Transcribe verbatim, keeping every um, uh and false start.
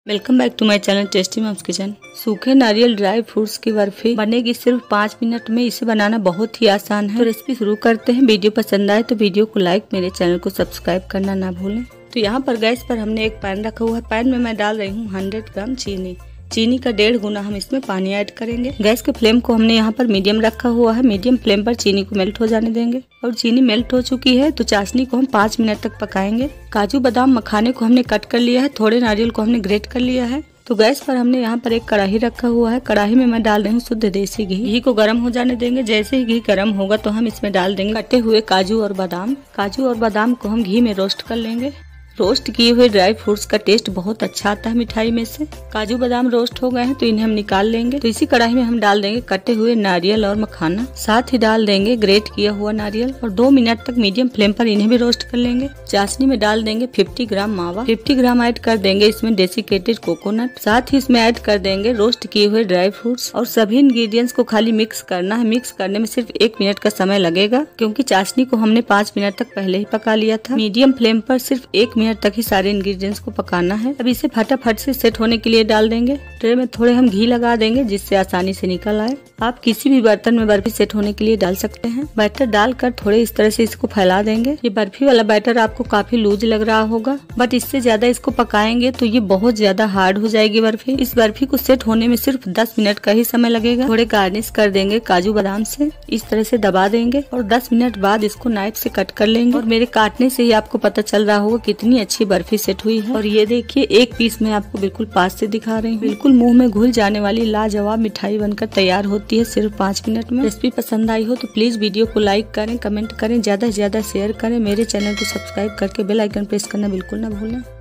Welcome back to my channel tasty moms kitchen. सूखे नारियल dry fruits की बर्फी बनेगी सिर्फ पाँच मिनट में। इसे बनाना बहुत ही आसान है। तो रेसिपी शुरू करते हैं। वीडियो पसंद आए तो वीडियो को लाइक, मेरे चैनल को सब्सक्राइब करना ना भूलें। तो यहाँ पर गैस पर हमने एक पैन रखा हुआ है। पैन में मैं डाल रही हूँ हंड्रेड ग्राम चीनी। चीनी का डेढ़ गुना हम इसमें पानी ऐड करेंगे। गैस के फ्लेम को हमने यहाँ पर मीडियम रखा हुआ है। मीडियम फ्लेम पर चीनी को मेल्ट हो जाने देंगे। और चीनी मेल्ट हो चुकी है तो चाशनी को हम पाँच मिनट तक पकाएंगे। काजू बादाम मखाने को हमने कट कर लिया है। थोड़े नारियल को हमने ग्रेट कर लिया है। तो गैस पर हमने यहाँ पर एक कढ़ाई रखा हुआ है। कढ़ाई में मैं डाल रही हूँ शुद्ध देसी घी। घी को गर्म हो जाने देंगे। जैसे ही घी गर्म होगा तो हम इसमें डाल देंगे कटे हुए काजू और बादाम। काजू और बादाम को हम घी में रोस्ट कर लेंगे। रोस्ट किए हुए ड्राई फ्रूट्स का टेस्ट बहुत अच्छा आता है मिठाई में से। काजू बादाम रोस्ट हो गए हैं तो इन्हें हम निकाल लेंगे। तो इसी कढ़ाई में हम डाल देंगे कटे हुए नारियल और मखाना। साथ ही डाल देंगे ग्रेट किया हुआ नारियल और दो मिनट तक मीडियम फ्लेम पर इन्हें भी रोस्ट कर लेंगे। चाशनी में डाल देंगे पचास ग्राम मावा। पचास ग्राम ऐड कर देंगे इसमें डेसिकेटेड कोकोनट। साथ ही इसमें ऐड कर देंगे रोस्ट किए हुए ड्राई फ्रूट्स। और सभी इंग्रेडिएंट्स को खाली मिक्स करना है। मिक्स करने में सिर्फ एक मिनट का समय लगेगा क्योंकि चाशनी को हमने पाँच मिनट तक पहले ही पका लिया था। मीडियम फ्लेम पर सिर्फ एक मिनट तक ही सारे इंग्रेडिएंट्स को पकाना है। अब इसे फटाफट से सेट होने के लिए डाल देंगे। ट्रे में थोड़े हम घी लगा देंगे जिससे आसानी से निकल आए। आप किसी भी बर्तन में बर्फी सेट होने के लिए डाल सकते हैं। बैटर डालकर थोड़े इस तरह से इसको फैला देंगे। ये बर्फी वाला बैटर आपको काफी लूज लग रहा होगा, बट इससे ज्यादा इसको पकाएंगे तो ये बहुत ज्यादा हार्ड हो जाएगी बर्फी। इस बर्फी को सेट होने में सिर्फ दस मिनट का ही समय लगेगा। थोड़े गार्निश कर देंगे काजू बादाम से। इस तरह से दबा देंगे और दस मिनट बाद इसको नाइफ से कट कर लेंगे। और मेरे काटने से ही आपको पता चल रहा होगा कितनी अच्छी बर्फी सेट हुई है। और ये देखिए एक पीस में आपको बिल्कुल पास से दिखा रही हूँ। बिल्कुल मुंह में घुल जाने वाली लाजवाब मिठाई बनकर तैयार होती है सिर्फ पाँच मिनट में। रेसिपी पसंद आई हो तो प्लीज वीडियो को लाइक करें, कमेंट करें, ज्यादा से ज्यादा शेयर करें। मेरे चैनल को सब्सक्राइब करके बेल आइकन प्रेस करना बिल्कुल ना भूलें।